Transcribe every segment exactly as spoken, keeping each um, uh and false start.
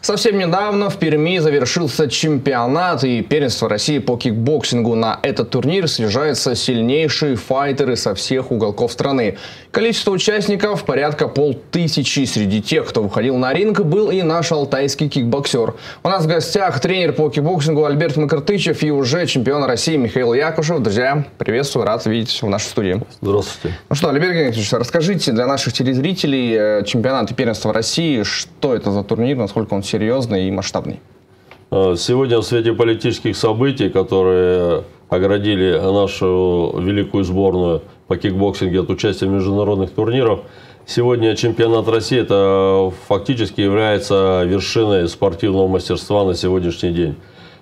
Совсем недавно в Перми завершился чемпионат и первенство России по кикбоксингу. На этот турнир съезжаются сильнейшие файтеры со всех уголков страны. Количество участников порядка полтысячи. Среди тех, кто выходил на ринг, был и наш алтайский кикбоксер. У нас в гостях тренер по кикбоксингу Альберт Макартычев и уже чемпион России Михаил Якушев. Друзья, приветствую, рад видеть в нашей студии. Здравствуйте. Ну что, Альберт Геннадьевич, расскажите для наших телезрителей чемпионат и первенство России, что это за турнир, насколько он серьезный и масштабный? Сегодня в свете политических событий, которые оградили нашу великую сборную по кикбоксингу от участия в международных турнирах, сегодня чемпионат России это фактически является вершиной спортивного мастерства на сегодняшний день.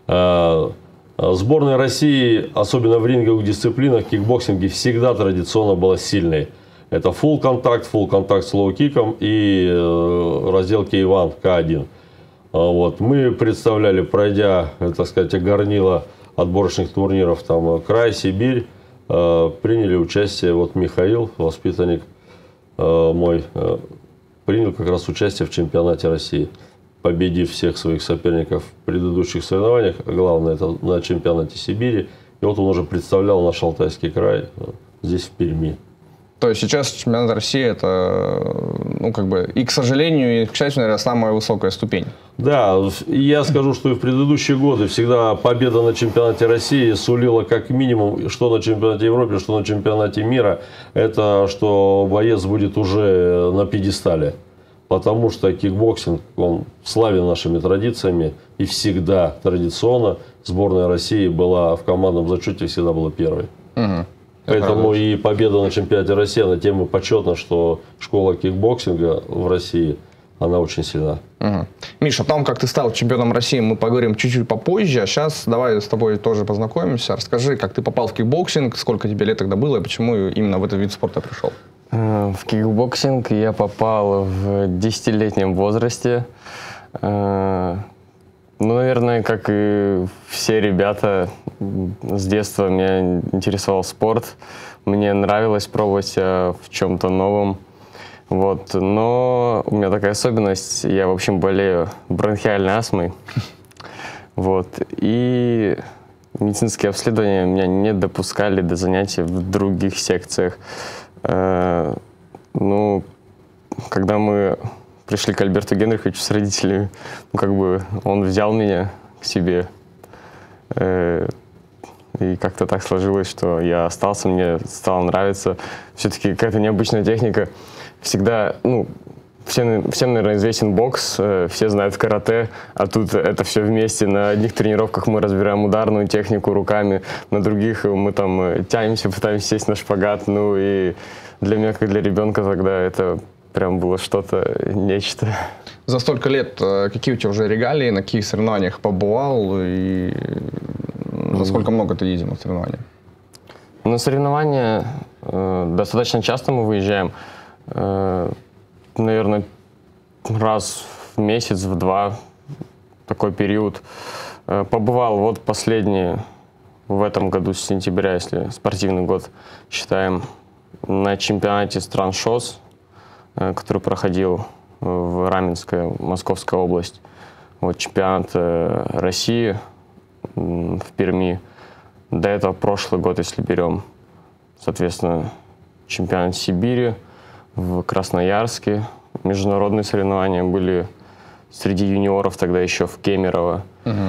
Сборная России, особенно в ринговых дисциплинах, в кикбоксинге всегда традиционно была сильной. Это full контакт, full контакт с лоу-киком и раздел кей один, ка один. Вот. Мы представляли, пройдя, так сказать, горнило отборочных турниров, там, край, Сибирь, приняли участие, вот Михаил, воспитанник мой, принял как раз участие в чемпионате России, победив всех своих соперников в предыдущих соревнованиях, главное это на чемпионате Сибири, и вот он уже представлял наш Алтайский край здесь в Перми. То есть сейчас чемпионат России это, ну, как бы, и, к сожалению, и, к счастью, наверное, самая высокая ступень. Да, я скажу, что и в предыдущие годы всегда победа на чемпионате России сулила как минимум, что на чемпионате Европы, что на чемпионате мира, это что боец будет уже на пьедестале. Потому что кикбоксинг, он славен нашими традициями, и всегда традиционно сборная России была в командном зачете, всегда была первой. Угу. Поэтому и победа на чемпионате России на тему почетно, что школа кикбоксинга в России, она очень сильна. Угу. Миша, о том, как ты стал чемпионом России, мы поговорим чуть-чуть попозже. А сейчас давай с тобой тоже познакомимся. Расскажи, как ты попал в кикбоксинг, сколько тебе лет тогда было и почему именно в этот вид спорта пришел? В кикбоксинг я попал в десятилетнем возрасте. Ну, наверное, как и все ребята, с детства меня интересовал спорт. Мне нравилось пробовать в чем-то новом. Вот. Но у меня такая особенность, я, в общем, болею бронхиальной астмой. Вот. И медицинские обследования меня не допускали до занятий в других секциях. Ну, когда мы пришли к Альберту Генриховичу с родителями, ну, как бы он взял меня к себе. Э, и как-то так сложилось, что я остался, мне стало нравиться. Все-таки какая-то необычная техника. Всегда, ну, всем, всем, наверное, известен бокс, э, все знают карате, а тут это все вместе. На одних тренировках мы разбираем ударную технику руками, на других мы там тянемся, пытаемся сесть на шпагат. Ну и для меня, как для ребенка, тогда это прям было что-то, нечто. За столько лет какие у тебя уже регалии, на каких соревнованиях побывал и насколько много ты ездил на соревнования? На соревнования э, достаточно часто мы выезжаем. Э, наверное, раз в месяц, в два, такой период. Э, побывал вот последний, в этом году, с сентября, если спортивный год считаем, на чемпионате стран ШОС, который проходил в Раменской, Московская область. Вот чемпионат России в Перми. До этого прошлый год, если берем, соответственно, чемпионат Сибири в Красноярске. Международные соревнования были среди юниоров тогда еще в Кемерово.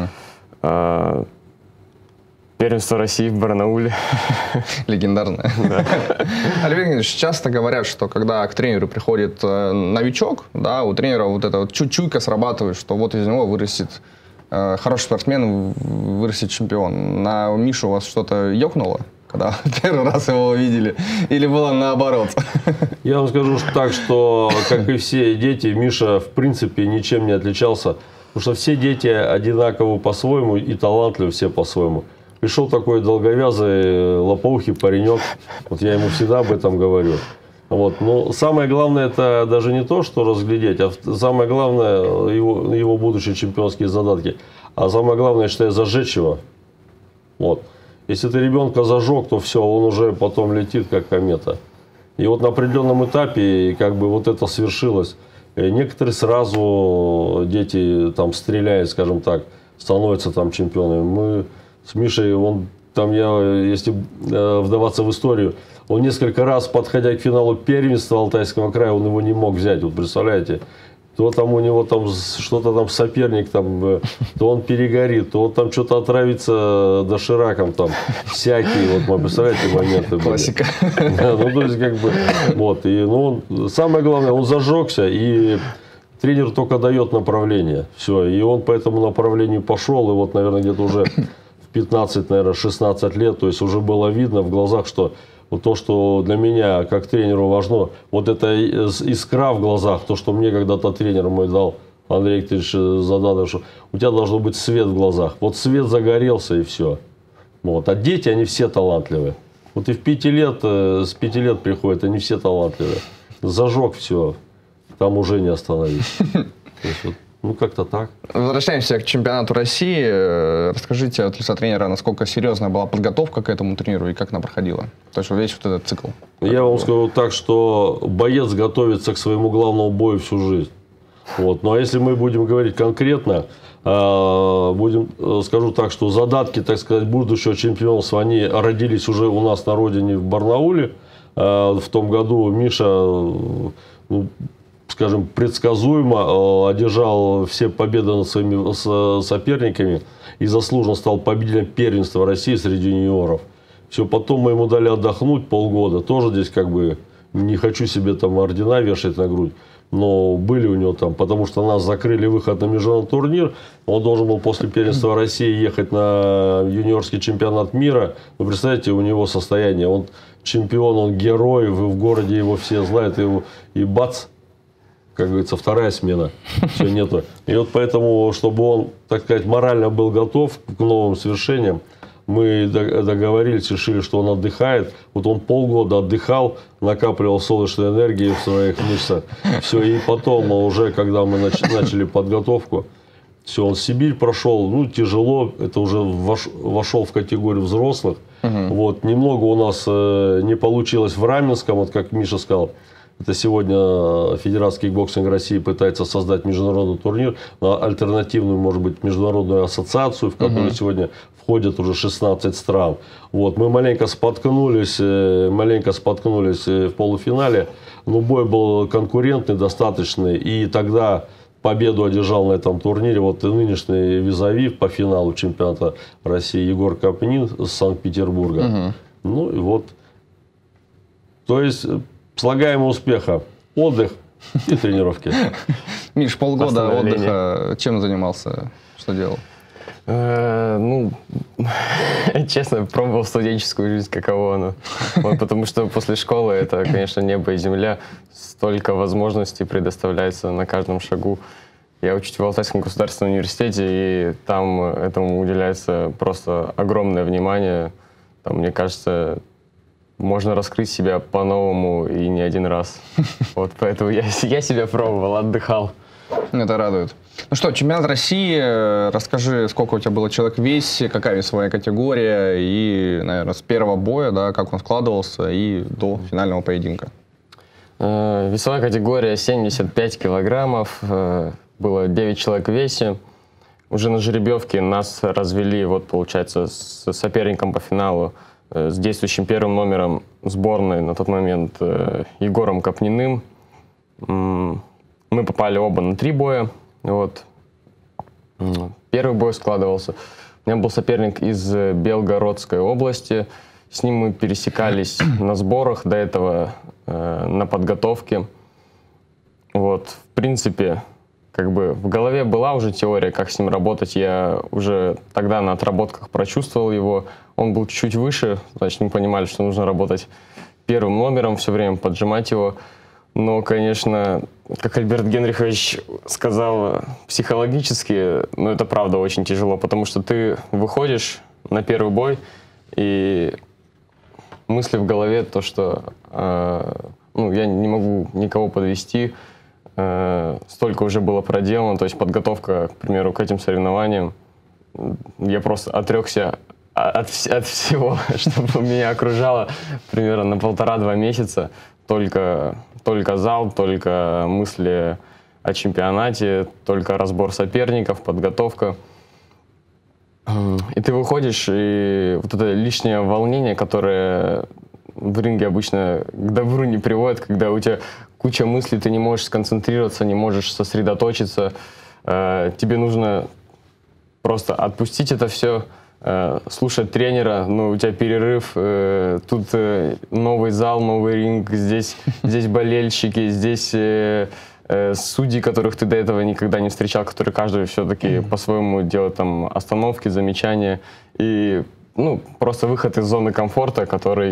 Угу. Первенство России в Барнауле. Легендарное. Да. Альберт Геннадьевич, часто говорят, что когда к тренеру приходит э, новичок, да, у тренера вот эта вот чуть-чуйка срабатывает, что вот из него вырастет э, хороший спортсмен, вырастет чемпион. На Мишу у вас что-то ёкнуло, когда первый раз его увидели? Или было наоборот? Я вам скажу так, что, как и все дети, Миша в принципе ничем не отличался. Потому что все дети одинаковы по-своему и талантливы все по-своему. Пришел такой долговязый, лопоухий паренек, вот я ему всегда об этом говорю. Вот. Но самое главное это даже не то, что разглядеть, а самое главное его, его будущие чемпионские задатки. А самое главное, я считаю, зажечь его. Вот. Если ты ребенка зажег, то все, он уже потом летит как комета. И вот на определенном этапе как бы вот это свершилось. Некоторые сразу, дети там стреляют, скажем так, становятся там чемпионами. Мы с Мишей, он там, я, если вдаваться в историю, он несколько раз, подходя к финалу первенства Алтайского края, он его не мог взять. Вот представляете, то там у него там что-то там соперник, там, то он перегорит, то он там что-то отравится дошираком, там всякие, вот мы, представляете, моменты были. Классика. Да, ну, то есть, как бы, вот, и, ну, он, самое главное, он зажегся, и тренер только дает направление, все, и он по этому направлению пошел, и вот, наверное, где-то уже в пятнадцать, наверное, шестнадцать лет, то есть уже было видно в глазах, что вот то, что для меня, как тренеру, важно, вот эта искра в глазах, то, что мне когда-то тренер мой дал, Андрей Викторович Зададов, что у тебя должен быть свет в глазах. Вот свет загорелся, и все. Вот. А дети, они все талантливые. Вот и в пяти лет, с пяти лет приходят, они все талантливые. Зажег все, там уже не остановись. Ну, как-то так. Возвращаемся к чемпионату России. Расскажите от лица тренера, насколько серьезная была подготовка к этому турниру и как она проходила? То есть весь вот этот цикл. Я вам скажу так, что боец готовится к своему главному бою всю жизнь. Вот. Ну, а если мы будем говорить конкретно, будем, скажу так, что задатки, так сказать, будущего чемпионства, они родились уже у нас на родине в Барнауле. В том году Миша, ну, скажем, предсказуемо одержал все победы над своими соперниками и заслуженно стал победителем первенства России среди юниоров. Все, потом мы ему дали отдохнуть полгода. Тоже здесь как бы не хочу себе там ордена вешать на грудь, но были у него там, потому что нас закрыли выход на международный турнир. Он должен был после первенства России ехать на юниорский чемпионат мира. Вы представляете, у него состояние. Он чемпион, он герой, в городе его все знают, его, и бац, как говорится, вторая смена, все нету. И вот поэтому, чтобы он, так сказать, морально был готов к новым свершениям, мы договорились, решили, что он отдыхает. Вот он полгода отдыхал, накапливал солнечную энергию в своих мышцах. Все, и потом, уже когда мы начали подготовку, все, он Сибирь прошел, ну, тяжело, это уже вошел в категорию взрослых. Угу. Вот, немного у нас э, не получилось в Раменском, вот как Миша сказал. Это сегодня Федерация кикбоксинга России пытается создать международный турнир, альтернативную, может быть, международную ассоциацию, в которую uh-huh. сегодня входят уже шестнадцать стран. Вот, мы маленько споткнулись, маленько споткнулись в полуфинале, но бой был конкурентный, достаточный, и тогда победу одержал на этом турнире вот нынешний визави по финалу чемпионата России Егор Капнин с Санкт-Петербурга. Uh-huh. Ну и вот, то есть слагаемое успеха, отдых и тренировки. Миш, полгода отдыха, чем занимался, что делал? Ну, честно, пробовал студенческую жизнь, каково она. Вот, потому что после школы это, конечно, небо и земля. Столько возможностей предоставляется на каждом шагу. Я учусь в Алтайском государственном университете, и там этому уделяется просто огромное внимание. Там, мне кажется, можно раскрыть себя по-новому и не один раз. Вот поэтому я, я себя пробовал, отдыхал. Это радует. Ну что, чемпионат России, расскажи, сколько у тебя было человек в весе, какая весовая категория, и, наверное, с первого боя, да, как он складывался, и до финального поединка. Э, весовая категория семьдесят пять килограммов, э, было девять человек в весе. Уже на жеребьевке нас развели, вот, получается, с соперником по финалу, с действующим первым номером сборной на тот момент э, Егором Капниным. Мы попали оба на три боя. Вот. Первый бой складывался. У меня был соперник из Белгородской области. С ним мы пересекались на сборах, до этого э, на подготовке. Вот. В принципе, как бы в голове была уже теория, как с ним работать. Я уже тогда на отработках прочувствовал его. Он был чуть-чуть выше, значит, мы понимали, что нужно работать первым номером, все время поджимать его. Но, конечно, как Альберт Генрихович сказал, психологически, ну, это правда очень тяжело, потому что ты выходишь на первый бой, и мысли в голове то, что э, ну, я не могу никого подвести, э, столько уже было проделано, то есть подготовка, к примеру, к этим соревнованиям, я просто отрекся от, от всего, что меня окружало примерно на полтора-два месяца, только... Только зал, только мысли о чемпионате, только разбор соперников, подготовка. И ты выходишь, и вот это лишнее волнение, которое в ринге обычно к добру не приводит, когда у тебя куча мыслей, ты не можешь сконцентрироваться, не можешь сосредоточиться. Тебе нужно просто отпустить это все, слушать тренера, ну, у тебя перерыв, тут новый зал, новый ринг, здесь, здесь болельщики, здесь судьи, которых ты до этого никогда не встречал, которые каждый все-таки mm-hmm. по-своему делает там остановки, замечания. И, ну, просто выход из зоны комфорта, который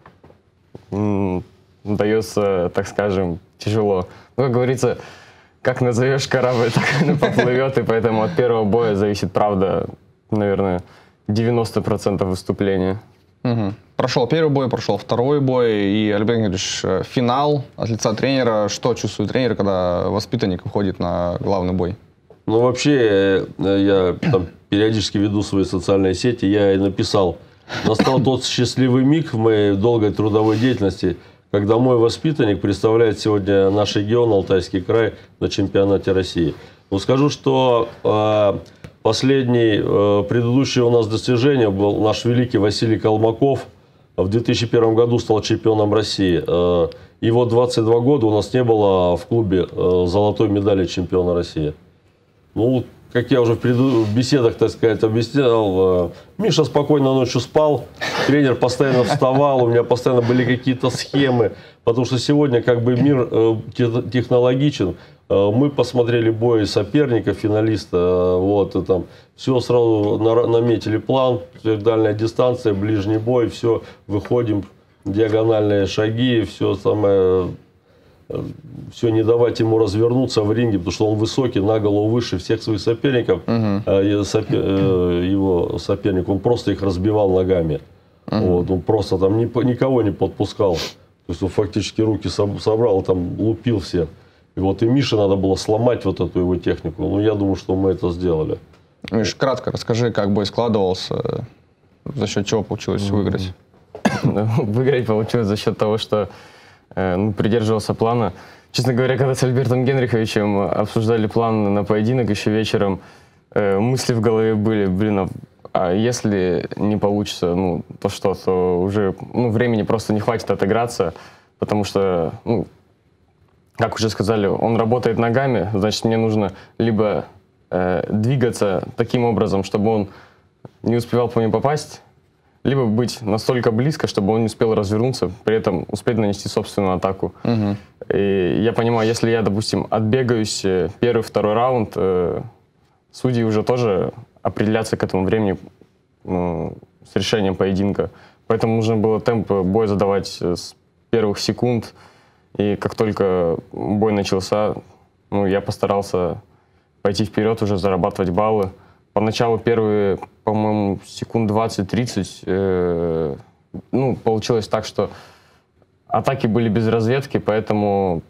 м- дается, так скажем, тяжело. Ну, как говорится, как назовешь корабль, так он и поплывет, и поэтому от первого боя зависит, правда, наверное, девяносто процентов выступления. Угу. Прошел первый бой, прошел второй бой, и, Альберт Генрихович, финал от лица тренера. Что чувствует тренер, когда воспитанник выходит на главный бой? Ну, вообще, я там периодически веду свои социальные сети, я и написал, настал тот счастливый миг в моей долгой трудовой деятельности, когда мой воспитанник представляет сегодня наш регион, Алтайский край, на чемпионате России. Ну, скажу, что э, последний, э, предыдущее у нас достижение был наш великий Василий Колмаков. В две тысячи первом году стал чемпионом России. Э, его двадцать два года у нас не было в клубе э, золотой медали чемпиона России. Ну, как я уже в, преду... в беседах, так сказать, объяснял, э, Миша спокойно ночью спал, тренер постоянно вставал, у меня постоянно были какие-то схемы, потому что сегодня как бы мир э, технологичен. Э, мы посмотрели бой соперника, финалиста, э, вот, и там все сразу на... наметили план, дальняя дистанция, ближний бой, все, выходим, диагональные шаги, все самое... Все, не давать ему развернуться в ринге, потому что он высокий, на голову выше всех своих соперников. Uh-huh. а, сопер, э, его соперник, он просто их разбивал ногами. Uh-huh. Вот, он просто там ни, никого не подпускал. То есть он фактически руки собрал, там лупил всех. И вот и Мише надо было сломать вот эту его технику. Ну, я думаю, что мы это сделали. Миш, кратко расскажи, как бой складывался, за счет чего получилось uh-huh. выиграть? Выиграть получилось за счет того, что ну, придерживался плана. Честно говоря, когда с Альбертом Генриховичем обсуждали план на поединок еще вечером, э, мысли в голове были, блин, а, а если не получится, ну, то что, то уже ну, времени просто не хватит отыграться, потому что, ну, как уже сказали, он работает ногами, значит, мне нужно либо э, двигаться таким образом, чтобы он не успевал по мне попасть, либо быть настолько близко, чтобы он не успел развернуться, при этом успеть нанести собственную атаку. Uh-huh. И я понимаю, если я, допустим, отбегаюсь первый, второй раунд, э, судьи уже тоже определятся к этому времени ну, с решением поединка. Поэтому нужно было темп боя задавать с первых секунд. И как только бой начался, ну, я постарался пойти вперед, уже зарабатывать баллы. Поначалу первые, по-моему, секунд двадцать-тридцать, э, ну, получилось так, что атаки были без разведки, поэтому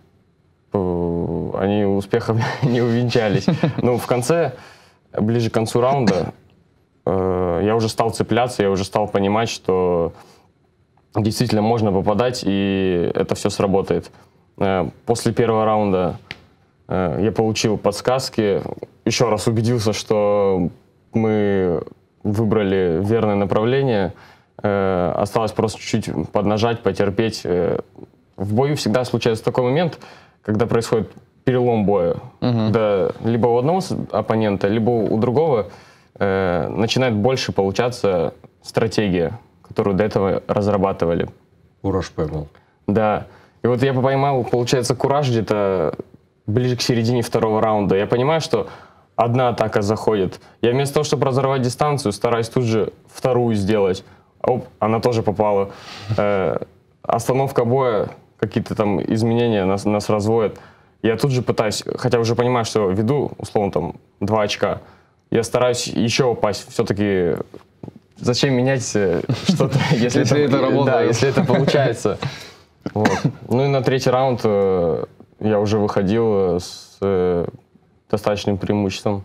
э, они успехом не увенчались. Но в конце, ближе к концу раунда, э, я уже стал цепляться, я уже стал понимать, что действительно можно попадать, и это все сработает. Э, после первого раунда э, я получил подсказки, еще раз убедился, что мы выбрали верное направление. Э, осталось просто чуть-чуть поднажать, потерпеть. Э, в бою всегда случается такой момент, когда происходит перелом боя. Uh-huh. Когда либо у одного оппонента, либо у другого э, начинает больше получаться стратегия, которую до этого разрабатывали. Кураж поймал. Да. И вот я поймал, получается, кураж где-то ближе к середине второго раунда. Я понимаю, что одна атака заходит. Я вместо того, чтобы разорвать дистанцию, стараюсь тут же вторую сделать. Оп, она тоже попала. Э, остановка боя, какие-то там изменения нас, нас разводят. Я тут же пытаюсь, хотя уже понимаю, что веду, условно, там, два очка. Я стараюсь еще упасть. Все-таки зачем менять что-то, если это работает? Да, если это получается. Ну и на третий раунд я уже выходил с э, достаточным преимуществом.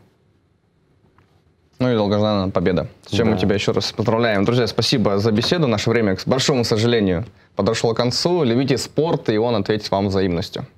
Ну и долгожданная победа. С чем да. мы тебя еще раз поздравляем. Друзья, спасибо за беседу. Наше время, к большому сожалению, подошло к концу. Любите спорт, и он ответит вам взаимностью.